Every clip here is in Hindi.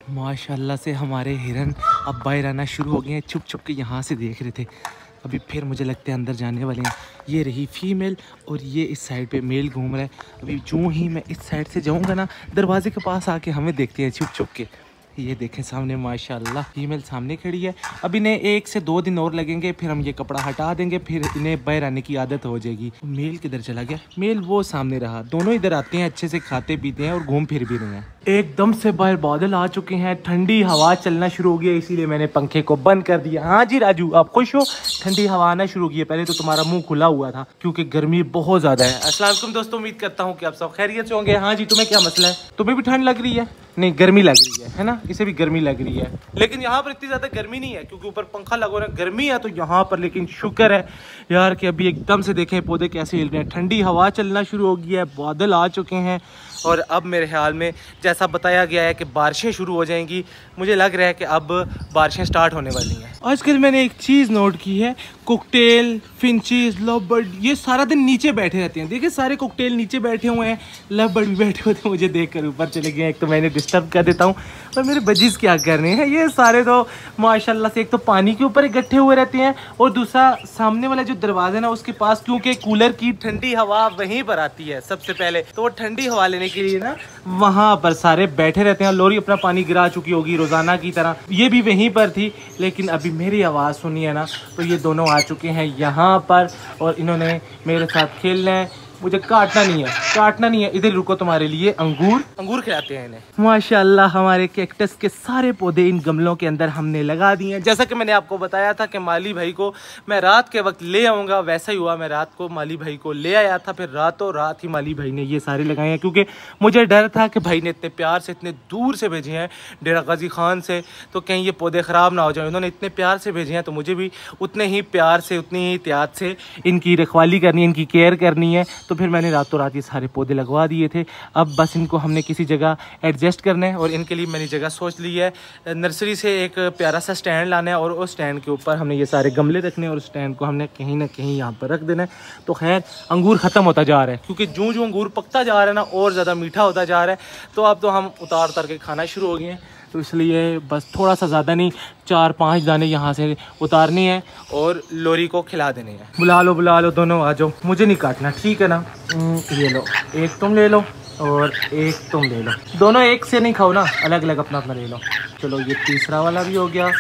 माशाल्लाह से हमारे हिरन अब बाहर आना शुरू हो गए हैं। छुप छुप के यहाँ से देख रहे थे, अभी फिर मुझे लगता है अंदर जाने वाले हैं। ये रही फीमेल और ये इस साइड पे मेल घूम रहा है। अभी जो ही मैं इस साइड से जाऊँगा ना, दरवाजे के पास आके हमें देखते हैं छुप छुप के। ये देखें सामने माशाल्लाह फीमेल सामने खड़ी है। अब इन्हें 1 से 2 दिन और लगेंगे, फिर हम ये कपड़ा हटा देंगे, फिर इन्हें बाहर आने की आदत हो जाएगी। मेल किधर चला गया? मेल वो सामने रहा। दोनों इधर आते हैं, अच्छे से खाते पीते हैं और घूम फिर भी रहे हैं। एकदम से बाहर बादल आ चुके हैं, ठंडी हवा चलना शुरू हो गई है, इसीलिए मैंने पंखे को बंद कर दिया। हाँ जी राजू, आप खुश हो? ठंडी हवा आना शुरू की है। पहले तो तुम्हारा मुंह खुला हुआ था क्योंकि गर्मी बहुत ज्यादा है। अस्सलाम वालेकुम दोस्तों, उम्मीद करता हूँ कि आप सब खैरियत से होंगे। हाँ जी, तुम्हें क्या मसला है? तुम्हें भी ठंड लग रही है? नहीं, गर्मी लग रही है ना? इसे भी गर्मी लग रही है, लेकिन यहाँ पर इतनी ज्यादा गर्मी नहीं है क्योंकि ऊपर पंखा लगा रहा है। गर्मी है तो यहाँ पर, लेकिन शुक्र है यार कि अभी एकदम से देखें पौधे कैसे हिल रहे हैं। ठंडी हवा चलना शुरू हो गई है, बादल आ चुके हैं और अब मेरे ख्याल में जैसा बताया गया है कि बारिशें शुरू हो जाएंगी। मुझे लग रहा है कि अब बारिशें स्टार्ट होने वाली हैं। आजकल मैंने एक चीज़ नोट की है, कोकटेल, फिंचेस, लव बर्ड ये सारा दिन नीचे बैठे रहते हैं। देखिए सारे कोकटेल नीचे बैठे हुए हैं, लव बर्ड भी बैठे हुए थे। मुझे देख कर ऊपर चले गए। एक तो मैंने डिस्टर्ब कर देता हूँ और मेरे बजीज क्या कर रहे हैं। ये सारे तो माशाल्लाह से एक तो पानी के ऊपर इकट्ठे हुए रहते हैं और दूसरा सामने वाला जो दरवाजा है ना उसके पास, क्योंकि कूलर की ठंडी हवा वहीं पर आती है सबसे पहले, तो वो ठंडी हवा लेने के लिए ना वहाँ पर सारे बैठे रहते हैं। लोरी अपना पानी गिरा चुकी होगी रोजाना की तरह, ये भी वहीं पर थी, लेकिन अभी मेरी आवाज़ सुनी है ना तो ये दोनों आ चुके हैं यहाँ पर और इन्होंने मेरे साथ खेलना है। मुझे काटना नहीं है। इधर रुको, तुम्हारे लिए अंगूर खिलाते हैं इन्हें। माशाल्लाह हमारे कैक्टस के सारे पौधे इन गमलों के अंदर हमने लगा दिए हैं। जैसा कि मैंने आपको बताया था कि माली भाई को मैं रात के वक्त ले आऊँगा, वैसा ही हुआ। मैं रात को माली भाई को ले आया था, फिर रातों रात ही माली भाई ने ये सारे लगाए हैं क्योंकि मुझे डर था कि भाई ने इतने प्यार से इतने दूर से भेजे हैं डेरा गाजी खान से, तो कहीं ये पौधे ख़राब ना हो जाए। उन्होंने इतने प्यार से भेजे हैं तो मुझे भी उतने ही प्यार से, उतनी ही एहतियात से इनकी रखवाली करनी है, इनकी केयर करनी है। तो फिर मैंने रातों रात ये सारे पौधे लगवा दिए थे। अब बस इनको हमने किसी जगह एडजस्ट करना है और इनके लिए मैंने जगह सोच ली है। नर्सरी से एक प्यारा सा स्टैंड लाना है और उस स्टैंड के ऊपर हमने ये सारे गमले रखने हैं और स्टैंड को हमने कहीं ना कहीं यहाँ पर रख देना है। तो खैर अंगूर ख़त्म होता जा रहा है क्योंकि जो जो अंगूर पकता जा रहा है ना और ज़्यादा मीठा होता जा रहा है। तो अब तो हम उतार उतार के खाना शुरू हो गए हैं, तो इसलिए बस थोड़ा सा ज़्यादा नहीं, 4-5 दाने यहाँ से उतारनी है और लोरी को खिला देने हैं। बुला लो दोनों, आ जाओ। मुझे नहीं काटना, ठीक है ना? ये लो, एक तुम ले लो और एक तुम ले लो। दोनों एक से नहीं खाओ ना, अलग अलग अपना अपना ले लो। चलो ये तीसरा वाला भी हो गया,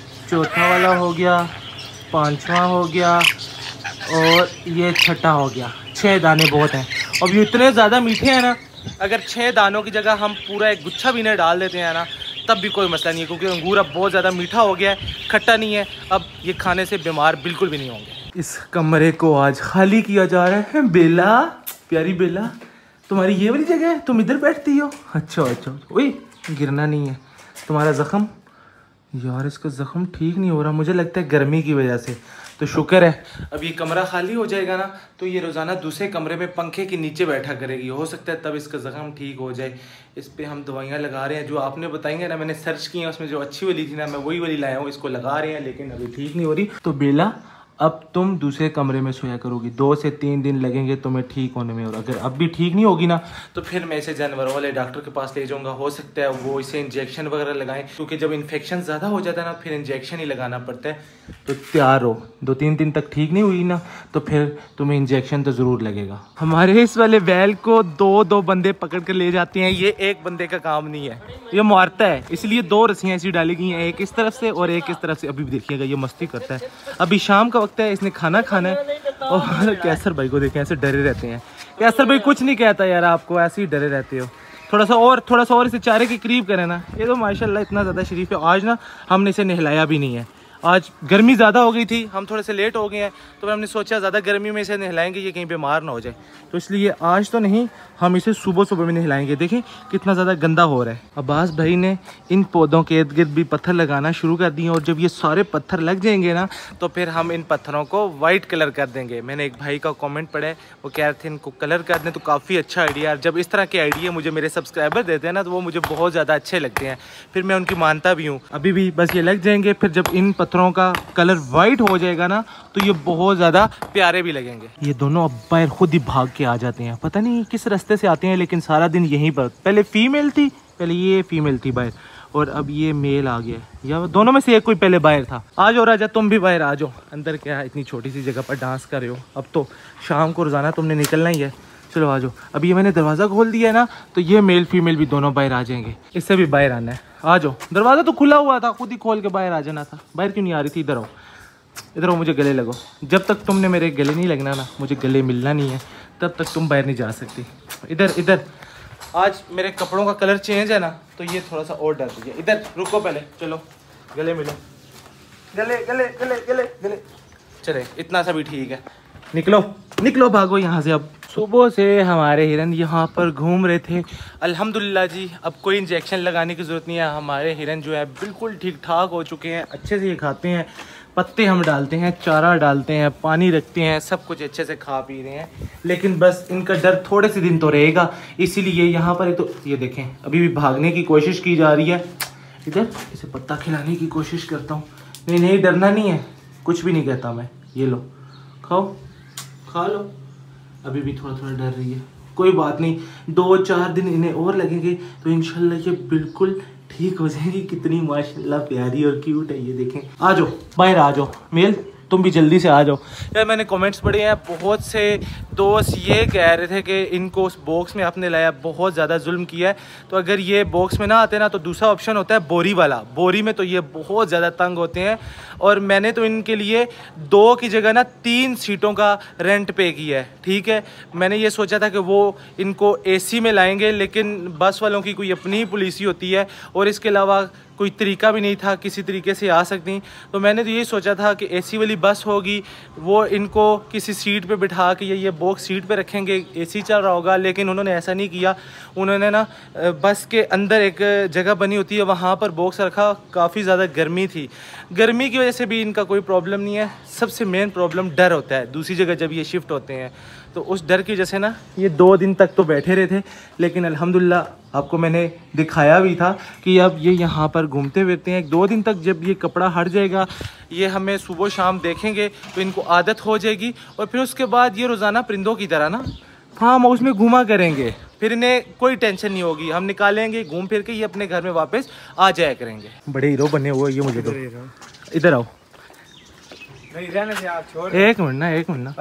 चौथा वाला हो गया, 5वां हो गया और ये छठा हो गया। 6 दाने बहुत हैं। अब ये इतने ज़्यादा मीठे हैं ना, अगर 6 दानों की जगह हम पूरा एक गुच्छा भी नहीं डाल देते हैं ना तब भी कोई मसला नहीं है क्योंकि अंगूर अब बहुत ज़्यादा मीठा हो गया है, खट्टा नहीं है। अब ये खाने से बीमार बिल्कुल भी नहीं होंगे। इस कमरे को आज खाली किया जा रहा है। बेला, प्यारी बेला, तुम्हारी ये वाली जगह है, तुम इधर बैठती हो? अच्छा। ओए गिरना नहीं है। तुम्हारा ज़ख़म, यार इसका ज़ख़म ठीक नहीं हो रहा, मुझे लगता है गर्मी की वजह से। तो शुक्र है अब ये कमरा खाली हो जाएगा ना तो ये रोज़ाना दूसरे कमरे में पंखे के नीचे बैठा करेगी। हो सकता है तब इसका ज़ख़म ठीक हो जाए। इस पे हम दवाइयाँ लगा रहे हैं जो आपने बताएंगे ना, मैंने सर्च की है, उसमें जो अच्छी वाली थी ना मैं वही वाली लाया हूँ। इसको लगा रहे हैं लेकिन अभी ठीक नहीं हो रही। तो बेला अब तुम दूसरे कमरे में सोया करोगी। 2 से 3 दिन लगेंगे तुम्हें ठीक होने में और अगर अब भी ठीक नहीं होगी ना तो फिर मैं इसे जानवरों वाले डॉक्टर के पास ले जाऊंगा। हो सकता है वो इसे इंजेक्शन वगैरह लगाएं क्योंकि जब इन्फेक्शन ज़्यादा हो जाता है ना फिर इंजेक्शन ही लगाना पड़ता है। तो तैयार हो, 2-3 दिन तक ठीक नहीं हुई ना तो फिर तुम्हें इंजेक्शन तो ज़रूर लगेगा। हमारे इस वाले बैल को 2-2 बंदे पकड़ कर ले जाते हैं, ये एक बंदे का काम नहीं है, ये मारता है। इसलिए 2 रस्सियाँ ऐसी डाली गई हैं, एक इस तरफ से और एक इस तरफ से। अभी भी देखिएगा ये मस्ती करता है। अभी शाम का वक्त है, इसने खाना खाना है और कैसर भाई को देखें ऐसे डरे रहते हैं। कैसर भाई कुछ नहीं कहता यार, आपको ऐसे ही डरे रहते हो। थोड़ा सा और इसे चारे के करीब करें ना। ये तो माशाल्लाह इतना ज़्यादा शरीफ है। आज ना हमने इसे नहलाया भी नहीं है, आज गर्मी ज़्यादा हो गई थी, हम थोड़े से लेट हो गए हैं तो फिर हमने सोचा ज़्यादा गर्मी में इसे नहलाएंगे ये कहीं बीमार ना हो जाए, तो इसलिए आज तो नहीं, हम इसे सुबह सुबह में नहलाएंगे। देखें कितना ज़्यादा गंदा हो रहा है। अब्बास भाई ने इन पौधों के इर्द गिर्द भी पत्थर लगाना शुरू कर दिए और जब ये सारे पत्थर लग जाएंगे ना तो फिर हम इन पत्थरों को वाइट कलर कर देंगे। मैंने एक भाई का कॉमेंट पढ़ा है, वो कह रहे थे इनको कलर कर दें, तो काफ़ी अच्छा आइडिया। जब इस तरह के आइडिया मुझे मेरे सब्सक्राइबर देते हैं ना तो वो मुझे बहुत ज़्यादा अच्छे लगते हैं, फिर मैं उनकी मानता भी हूँ। अभी भी बस ये लग जाएंगे, फिर जब इन पत्थरों का कलर वाइट हो जाएगा ना तो ये बहुत ज़्यादा प्यारे भी लगेंगे। ये दोनों अब बाहर खुद ही भाग के आ जाते हैं, पता नहीं किस रास्ते से आते हैं, लेकिन सारा दिन यहीं पर। पहले ये फीमेल थी बाहर और अब ये मेल आ गया, या दोनों में से एक कोई पहले बाहर था। आ जाओ राजा, तुम भी बाहर आ जाओ। अंदर क्या इतनी छोटी सी जगह पर डांस कर रहे हो? अब तो शाम को रोज़ाना तुमने निकलना ही है। चलो आ जाओ। अभी ये मैंने दरवाज़ा खोल दिया है ना, तो ये मेल फीमेल भी दोनों बाहर आ जाएंगे। इससे भी बाहर आना है, आ जाओ। दरवाज़ा तो खुला हुआ था, खुद ही खोल के बाहर आ जाना था। बाहर क्यों नहीं आ रही थी? इधर आओ, इधर आओ, मुझे गले लगो। जब तक तुमने मेरे गले नहीं लगना ना, मुझे गले मिलना नहीं है, तब तक तुम बाहर नहीं जा सकती। इधर इधर। आज मेरे कपड़ों का कलर चेंज है ना, तो ये थोड़ा सा और डर दीजिए। इधर रुको पहले, चलो गले मिलो। गले गले गले गले गले। चले, इतना सा भी ठीक है। निकलो निकलो, भागो यहाँ से। अब सुबह से हमारे हिरन यहाँ पर घूम रहे थे। अल्हम्दुलिल्लाह जी, अब कोई इंजेक्शन लगाने की ज़रूरत नहीं है। हमारे हिरन जो है बिल्कुल ठीक ठाक हो चुके हैं, अच्छे से ये खाते हैं। पत्ते हम डालते हैं, चारा डालते हैं, पानी रखते हैं, सब कुछ अच्छे से खा पी रहे हैं। लेकिन बस इनका डर थोड़े से दिन तो रहेगा, इसीलिए यहाँ पर तो ये देखें अभी भी भागने की कोशिश की जा रही है। इधर इसे पत्ता खिलाने की कोशिश करता हूँ। नहीं नहीं, डरना नहीं है, कुछ भी नहीं कहता मैं। ये लो, खाओ, खा लो। अभी भी थोड़ा थोड़ा डर रही है, कोई बात नहीं। 2-4 दिन इन्हें और लगेंगे तो इंशाल्लाह ये बिल्कुल ठीक हो जाएगी। कितनी माशाल्लाह प्यारी और क्यूट है, ये देखें। आ जाओ बाहर, आ जाओ मेल, तुम भी जल्दी से आ जाओ। यार मैंने कमेंट्स पढ़े हैं, बहुत से दोस्त ये कह रहे थे कि इनको उस बॉक्स में आपने लाया, बहुत ज़्यादा जुल्म किया है। तो अगर ये बॉक्स में ना आते ना, तो दूसरा ऑप्शन होता है बोरी वाला। बोरी में तो ये बहुत ज़्यादा तंग होते हैं। और मैंने तो इनके लिए 2 की जगह ना 3 सीटों का रेंट पे किया है, ठीक है। मैंने ये सोचा था कि वो इनको AC में लाएंगे, लेकिन बस वालों की कोई अपनी पॉलिसी होती है और इसके अलावा कोई तरीका भी नहीं था किसी तरीके से आ सकती। तो मैंने तो यही सोचा था कि AC वाली बस होगी, वो इनको किसी सीट पे बिठा के ये बॉक्स सीट पे रखेंगे, AC चल रहा होगा। लेकिन उन्होंने ऐसा नहीं किया। उन्होंने ना बस के अंदर एक जगह बनी होती है, वहाँ पर बॉक्स रखा। काफ़ी ज़्यादा गर्मी थी, गर्मी की वजह से भी इनका कोई प्रॉब्लम नहीं है। सबसे मेन प्रॉब्लम डर होता है दूसरी जगह जब ये शिफ्ट होते हैं, तो उस डर की वजह से ना ये 2 दिन तक तो बैठे रहे थे। लेकिन अल्हम्दुलिल्लाह आपको मैंने दिखाया भी था कि अब ये यहाँ पर घूमते फिरते हैं। 2 दिन तक जब ये कपड़ा हट जाएगा, ये हमें सुबह शाम देखेंगे तो इनको आदत हो जाएगी। और फिर उसके बाद ये रोज़ाना परिंदों की तरह ना फार्म हाउस में घूमा करेंगे। फिर इन्हें कोई टेंशन नहीं होगी, हम निकालेंगे घूम फिर के, ये अपने घर में वापस आ जाया करेंगे। बड़े हीरो बने हुए ये मुझे तो। इधर आओ, एक मिनट ना, एक मिनट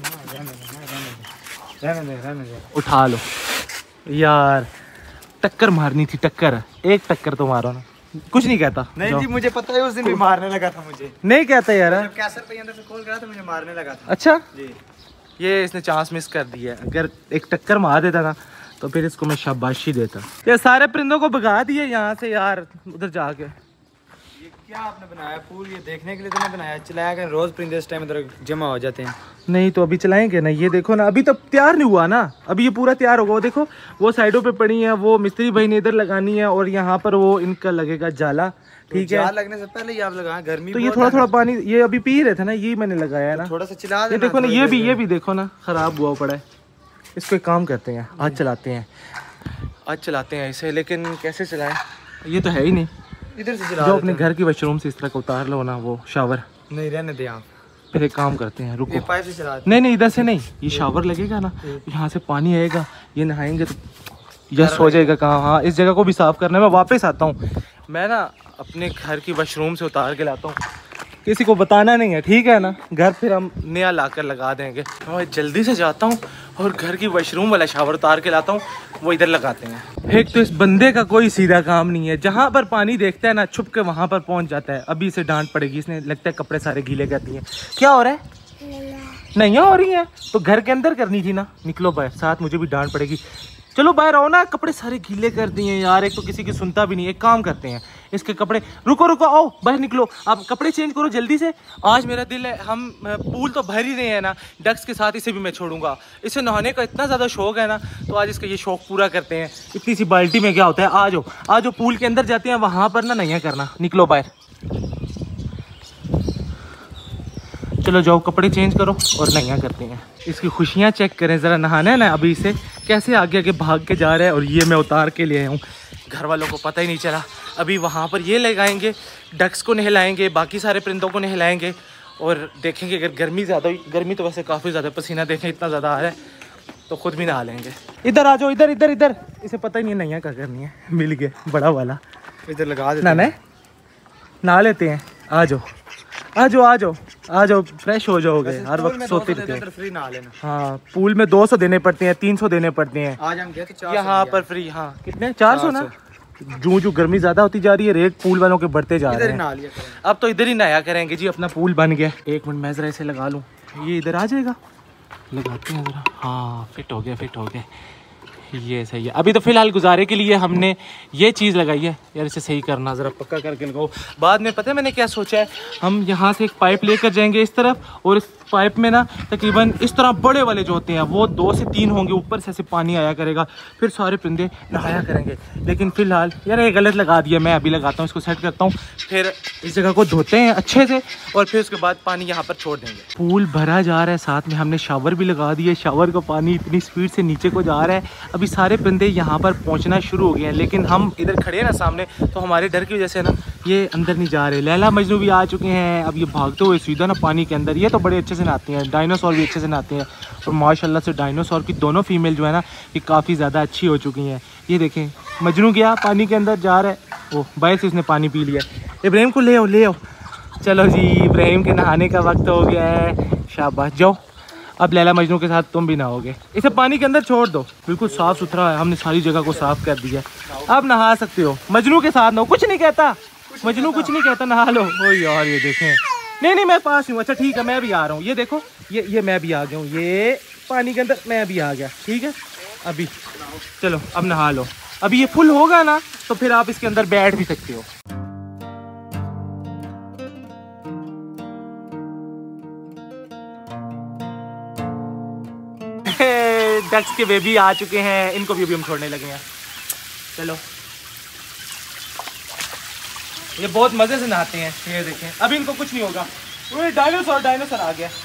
ना, उठा लो यार। टक्कर मारनी थी, टक्कर, एक टक्कर तो मारो ना। कुछ नहीं कहता। नहीं जी, मुझे पता है, उस दिन भी मारने लगा था मुझे। नहीं कहता यार, कैसर पे अंदर से खोल गया था, मुझे मारने लगा था। अच्छा जी, ये इसने चांस मिस कर दिया है। अगर एक टक्कर मार देता ना, तो फिर इसको मैं शाबाशी देता। ये सारे परिंदों को भगा दिए यहाँ से यार, उधर जाके। ये क्या आपने बनाया पूल? ये देखने के लिए तो नहीं बनाया, चलाया कर। रोज परिंदे इस टाइम इधर जमा हो जाते हैं। नहीं तो अभी चलाएंगे ना, ये देखो ना, अभी तो तैयार नहीं हुआ ना, अभी ये पूरा तैयार होगा। वो देखो वो साइडों पे पड़ी है, वो मिस्त्री भाई ने इधर लगानी है, और यहाँ पर वो इनका लगेगा जाला, ठीक है। जाल लगने से पहले ही आप लगाएं, गर्मी तो ये थोड़ा थोड़ा पानी ये अभी पी रहे थे ना, ये मैंने लगाया है ना। थोड़ा सा चला ये देखो ना, ये भी देखो ना, खराब हुआ पड़ा है। इसको एक काम करते हैं, आज चलाते हैं, आज चलाते हैं इसे। लेकिन कैसे चलाएं, ये तो है ही नहीं। इधर से चला, जो अपने घर की वॉशरूम से इस तरह का उतार लो ना, वो शावर। नहीं रहने दे आप, फिर एक काम करते हैं, रुको। पाइप से चला। नहीं इधर से नहीं, ये शावर लगेगा ना, यहाँ से पानी आएगा, ये नहाएंगे तो यस हो जाएगा। कहाँ? हाँ, इस जगह को भी साफ करना है। मैं वापस आता हूँ, मैं ना अपने घर की वॉशरूम से उतार के लाता हूँ, किसी को बताना नहीं है, ठीक है ना। घर फिर हम नया लाकर लगा देंगे। मैं जल्दी से जाता हूँ और घर की वॉशरूम वाला शावर उतार के लाता हूँ, वो इधर लगाते हैं। एक तो इस बंदे का कोई सीधा काम नहीं है, जहाँ पर पानी देखता है ना, छुप के वहाँ पर पहुँच जाता है। अभी इसे डांट पड़ेगी, इसने लगता है कपड़े सारे गीले करती हैं। क्या हो रहा है? नहीं हो रही है तो घर के अंदर करनी थी ना। निकलो बाहर, साथ मुझे भी डांट पड़ेगी। चलो बाहर आओ ना, कपड़े सारे गीले कर दिए यार, एक तो किसी की सुनता भी नहीं। एक काम करते हैं, इसके कपड़े, रुको आओ बाहर निकलो, आप कपड़े चेंज करो जल्दी से। आज मेरा दिल है, हम पूल तो भर ही रहे हैं ना डक्स के साथ, इसे भी मैं छोड़ूंगा। इसे नहाने का इतना ज़्यादा शौक है ना, तो आज इसका ये शौक पूरा करते हैं। इतनी सी बाल्टी में क्या होता है, आ जाओ पूल के अंदर जाते हैं, वहाँ पर ना नहीं करना। निकलो बाहर, चलो जाओ, कपड़े चेंज करो और नैया करते हैं। इसकी खुशियाँ चेक करें ज़रा, नहाना है ना अभी, इसे कैसे आगे आगे भाग के जा रहा है। और ये मैं उतार के ले आया हूँ, घर वालों को पता ही नहीं चला। अभी वहाँ पर ये लगाएंगे, डक्स को नहलाएंगे, बाकी सारे परिंदों को नहलाएंगे, और देखेंगे अगर गर्मी ज़्यादा हुई, गर्मी तो वैसे काफ़ी ज़्यादा, पसीना देखें इतना ज़्यादा आ रहा है, तो खुद भी नहा लेंगे। इधर आ जाओ, इधर, इसे पता ही नहीं नैया क्या करनी है। मिल गया बड़ा वाला, इधर लगा देते ना नहा लेते हैं। आ जाओ आ जाओ आ जाओ आ जाओ, फ्रेश हो जाओगे। हर वक्त सोते रहते हैं। फ्री नहा लेना। हाँ पूल में 200 देने पड़ते हैं, 300 देने पड़ते हैं। आज हम गए थे 400 यहाँ पर फ्री। हाँ कितने 400 ना। जो गर्मी ज्यादा होती जा रही है रेट पूल वालों के बढ़ते जा रहे हैं। अब तो इधर ही नहाया करेंगे जी, अपना पूल बन गया। एक मिनट मैं जरा इसे लगा लूँ, ये इधर आ जाएगा। लगाते हैं जरा। हाँ फिट हो गया फिट हो गया, ये सही है। अभी तो फिलहाल गुजारे के लिए हमने ये चीज़ लगाई है यार, इसे सही करना ज़रा पक्का करके लगाओ। बाद में पता है मैंने क्या सोचा है, हम यहाँ से एक पाइप लेकर जाएंगे इस तरफ, और इस पाइप में ना तकरीबन इस तरह बड़े वाले जो होते हैं वो 2 से 3 होंगे, ऊपर से ऐसे पानी आया करेगा, फिर सारे परिंदे नहाया करेंगे। लेकिन फ़िलहाल यार ये गलत लगा दिया, मैं अभी लगाता हूँ, इसको सेट करता हूँ, फिर इस जगह को धोते हैं अच्छे से और फिर उसके बाद पानी यहाँ पर छोड़ देंगे। पूल भरा जा रहा है, साथ में हमने शावर भी लगा दिया। शावर का पानी इतनी स्पीड से नीचे को जा रहा है, अभी सारे परिंदे यहाँ पर पहुँचना शुरू हो गए हैं। लेकिन हम इधर खड़े हैं ना सामने, तो हमारे डर की वजह से ना ये अंदर नहीं जा रहे। लैला मजनू भी आ चुके हैं, अब ये भागते हुए सीधा ना पानी के अंदर। ये तो बड़े अच्छे से नहाते हैं, डायनासोर भी अच्छे से नहाते हैं, और माशाल्लाह से डायनासोर की दोनों फीमेल जो है ना ये काफ़ी ज़्यादा अच्छी हो चुकी हैं। ये देखें मजनू गया पानी के अंदर जा रहा है, ओह बाय से उसने पानी पी लिया। इब्राहिम को ले आओ। चलो जी इब्राहिम के नहाने का वक्त हो गया है, शाबाश जाओ। अब लैला मजनू के साथ तुम भी नहाओगे। इसे पानी के अंदर छोड़ दो, बिल्कुल साफ़ सुथरा है, हमने सारी जगह को साफ़ कर दिया। अब नहा सकते हो, मजनू के साथ नहाओ, कुछ नहीं कहता मजनू, कुछ नहीं कहता, नहा लो। ओ यार ये देखें, नहीं मैं पास हूँ। अच्छा ठीक है मैं भी आ रहा हूँ। ये देखो ये मैं भी आ गया हूँ, ये पानी के अंदर मैं भी आ गया। ठीक है अभी चलो अब नहा लो। अभी ये फुल होगा ना तो फिर आप इसके अंदर बैठ भी सकते हो। डक्स के बेबी आ चुके हैं, इनको भी अभी हम छोड़ने लगे हैं। चलो ये बहुत मजे से नहाते हैं, ये देखें अभी इनको कुछ नहीं होगा। डायनासोर आ गया।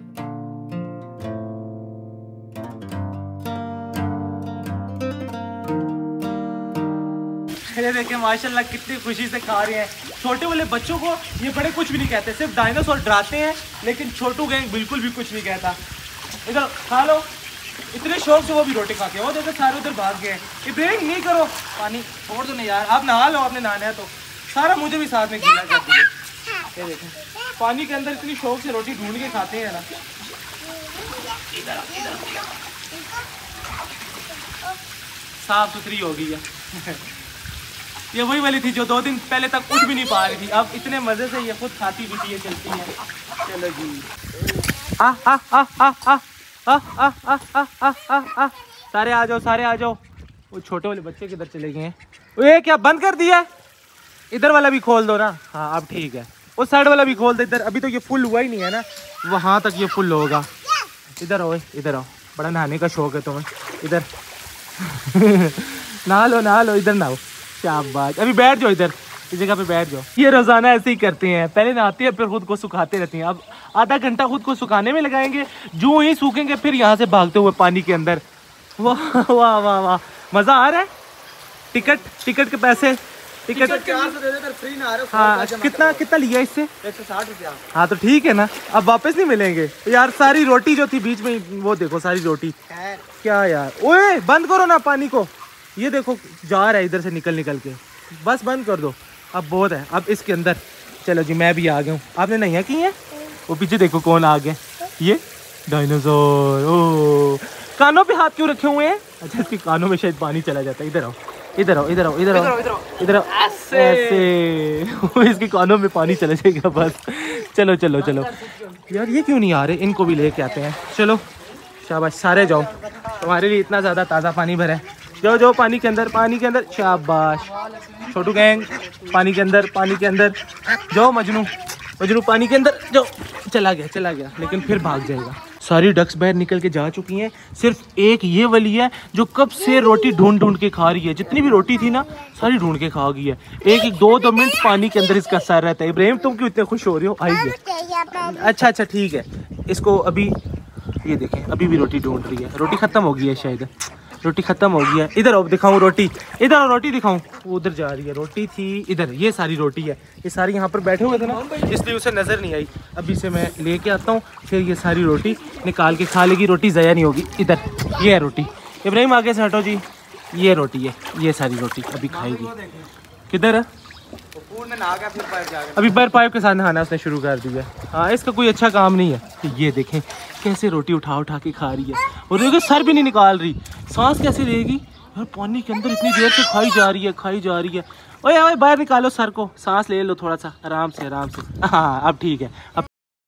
ये देखें माशाल्लाह कितनी खुशी से खा रहे हैं। छोटे वाले बच्चों को ये बड़े कुछ भी नहीं कहते, सिर्फ डायनासोर डराते हैं, लेकिन छोटू गैंग बिल्कुल भी कुछ नहीं कहता। इधर खा लो, इतने शौक से वो भी रोटी खाते हैं। वो देखो सारे उधर भाग गए। इब्राहिम नहीं करो, पानी छोड़ दो नहीं यार, आप नहा लो, आपने नहाना है तो सारा मुझे भी साथ में गीला कर दिया। ये देखें पानी के अंदर इतनी शौक से रोटी ढूंढ के खाते हैं ना। साफ सुथरी हो गई है। ये वही वाली थी जो 2 दिन पहले तक उठ भी नहीं पा रही थी, अब इतने मजे से ये खुद खाती पीती है, चलती है। चलो जी सारे आ जाओ। वो छोटे वाले बच्चे किधर चले गए हैं? ये क्या बंद कर दिया? इधर वाला भी खोल दो ना। हाँ अब ठीक है, उस साइड वाला भी खोल दो। इधर अभी तो ये फुल हुआ ही नहीं है ना, वहाँ तक ये फुल होगा। इधर आओ बड़ा नहाने का शौक है तुम्हें। इधर नहा लो, इधर नहाओ। शाबाश, अभी बैठ जाओ, इधर इस जगह पे बैठ जाओ। ये रोजाना ऐसे ही करते हैं, पहले नहाते हैं फिर खुद को सुखाते रहते हैं। अब आधा घंटा खुद को सुखाने में लगाएंगे, जो ही सूखेंगे फिर यहाँ से भागते हुए पानी के अंदर। वाह वाह वाह वाह, मजा आ रहा है। टिकट के पैसे, टिकट 400 दे दे, फ्री ना आ रहे। हाँ कितना लिया इससे? 160 रुपया। हाँ तो ठीक है ना, अब वापस नहीं मिलेंगे यार। सारी रोटी जो थी बीच में, वो देखो सारी रोटी। क्या यार, ओए बंद करो ना पानी को। ये देखो जा रहा है इधर से निकल के, बस बंद कर दो। अब बहुत है, अब इसके अंदर। चलो जी मैं भी आ गया हूँ। आपने नहीं की है? वो पीछे देखो कौन आ गया, ये डायनासोर। ओ कानों पे हाथ क्यों रखे हुए हैं? अच्छा इसके कानों में शायद पानी चला जाता है। इधर आओ ऐसे। इसके कानों में पानी चला जाएगा बस। चलो यार ये क्यों नहीं आ रहे? इनको भी लेके आते हैं। चलो शाबाश, सारे जाओ, तुम्हारे लिए इतना ज़्यादा ताज़ा पानी भरा है। जाओ पानी के अंदर। शाबाश छोटू गैंग, पानी के अंदर जाओ। मजनू पानी के अंदर जाओ। चला गया लेकिन फिर भाग जाएगा। सारी डक्स बाहर निकल के जा चुकी हैं, सिर्फ एक ये वाली है जो कब से रोटी ढूंढ के खा रही है। जितनी भी रोटी थी ना सारी ढूंढ के खा गई है। एक 2 मिनट पानी के अंदर इसका सर रहता है। इब्राहिम तुम क्यों इतने खुश हो रहे हो? आइए। अच्छा ठीक है, इसको अभी ये देखें अभी भी रोटी ढूंढ रही है। रोटी खत्म हो गई है शायद, रोटी खत्म हो गई है। इधर आओ दिखाऊं रोटी, इधर आओ रोटी दिखाऊं। वो उधर जा रही है, रोटी थी इधर। ये सारी रोटी है, ये सारी यहाँ पर बैठे हुए थे ना इसलिए उसे नज़र नहीं आई। अभी से मैं लेके आता हूँ, फिर ये सारी रोटी निकाल के खा लेगी, रोटी ज़ाया नहीं होगी। इधर ये है रोटी। इब्राहिम आगे से हटो जी, ये रोटी है, ये सारी रोटी अभी खाएगी। किधर है? वो पूल में नहा गया फिर बाहर जाकर अभी बर पाइप के साथ नहाना उसने शुरू कर दिया। हाँ, इसका कोई अच्छा काम नहीं है। तो ये देखें कैसे रोटी उठा उठा के खा रही है, और देखो सर भी नहीं निकाल रही, सांस कैसे लेगी यार, पानी के अंदर इतनी देर से खाई जा रही है, खाई जा रही है। ओए ओए बाहर निकालो सर को, सांस ले लो थोड़ा सा आराम से आराम से। हाँ अब ठीक है। अब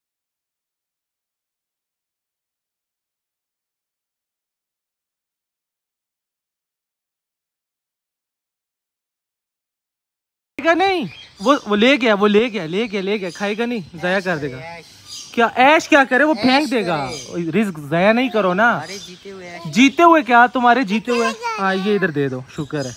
खाएगा नहीं, वो ले गया, खाएगा नहीं, ज़ाया कर देगा। क्या ऐश क्या करे, वो फेंक देगा। रिस्क ज़ाया नहीं करो ना। जीते हुए क्या तुम्हारे जीते हुए? हाँ ये इधर दे दो, शुक्र है।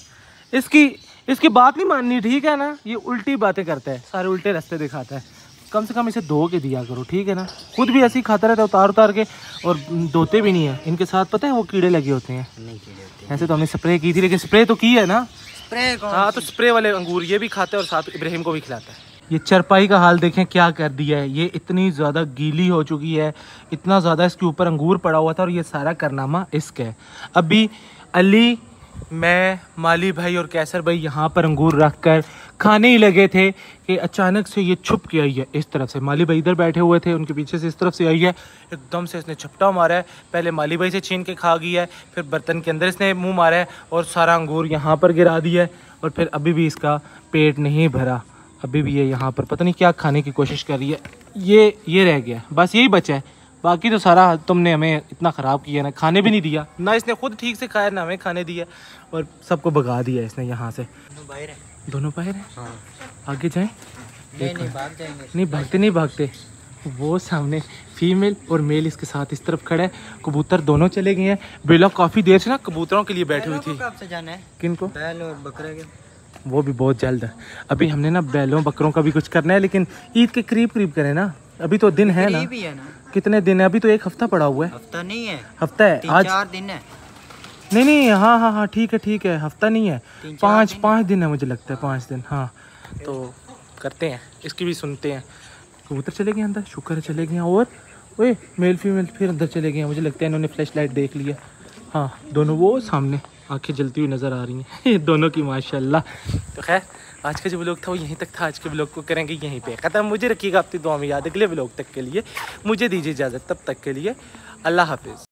इसकी बात नहीं माननी, ठीक है ना? ये उल्टी बातें करता है, सारे उल्टे रास्ते दिखाता है। कम से कम इसे धो के दिया करो, ठीक है ना? खुद भी ऐसे ही खाता रहता है उतार उतार के, और धोते भी नहीं है। इनके साथ पता है वो कीड़े लगे होते हैं। ऐसे तो हमने स्प्रे की थी, लेकिन स्प्रे तो की है ना। हाँ तो स्प्रे वाले अंगूर ये भी खाते हैं और साथ इब्राहिम को भी खिलाता है। ये चरपाई का हाल देखें क्या कर दिया है। ये इतनी ज़्यादा गीली हो चुकी है, इतना ज़्यादा इसके ऊपर अंगूर पड़ा हुआ था, और ये सारा कारनामा इसका है। अभी अली, मैं, माली भाई और कैसर भाई यहाँ पर अंगूर रख कर खाने ही लगे थे कि अचानक से ये छुप के आई है इस तरफ से। माली भाई इधर बैठे हुए थे, उनके पीछे से इस तरफ से आई है, एकदम से इसने झपटा मारा है। पहले माली भाई से छीन के खा गया है, फिर बर्तन के अंदर इसने मुंह मारा है और सारा अंगूर यहाँ पर गिरा दिया है। और फिर अभी भी इसका पेट नहीं भरा, अभी भी ये यहाँ पर पता नहीं क्या खाने की कोशिश कर रही है। ये रह गया, बस यही बचा है, बाकी तो सारा तुमने हमें इतना ख़राब किया ना, खाने भी नहीं दिया ना, इसने खुद ठीक से खाया ना हमें खाने दिया, और सबको भगा दिया इसने यहाँ से। दोनों बाहर है। हाँ। आगे जाएं? नहीं भाग जाएंगे। नहीं भागते। वो सामने फीमेल और मेल इसके साथ इस तरफ खड़ा है। कबूतर दोनों चले गए हैं। बेला काफ़ी देर से ना कबूतरों के लिए बैठी हुई थी। कब से जाना है? किनको? बैल और बकरे के। वो भी बहुत जल्द है। अभी हमने ना बैलों बकरों का भी कुछ करना है, लेकिन ईद के करीब करें ना, अभी तो दिन है ना। कितने दिन है? अभी तो एक हफ्ता पड़ा हुआ है। हफ्ता नहीं है, हफ्ता है। आज 4 दिन है। नहीं हाँ ठीक है, हफ्ता नहीं है, 5 दिन है मुझे लगता है, 5 दिन। हाँ तो करते हैं, इसकी भी सुनते हैं। कबूतर चले गए अंदर, शुक्र है चले गए। और ओए मेल फीमेल फिर अंदर चले गए, मुझे लगता है इन्होंने फ्लैश लाइट देख लिया। हाँ दोनों वो सामने आंखें जलती हुई नज़र आ रही हैं दोनों की माशाल्लाह। तो खैर आज का जो व्लॉग था वो यहीं तक था। आज के व्लॉग को करेंगे यहीं पे ख़त्म। मुझे रखिएगा अपनी दुआ में याद। अगले व्लॉग तक के लिए मुझे दीजिए इजाज़त, तब तक के लिए अल्लाह हाफिज़।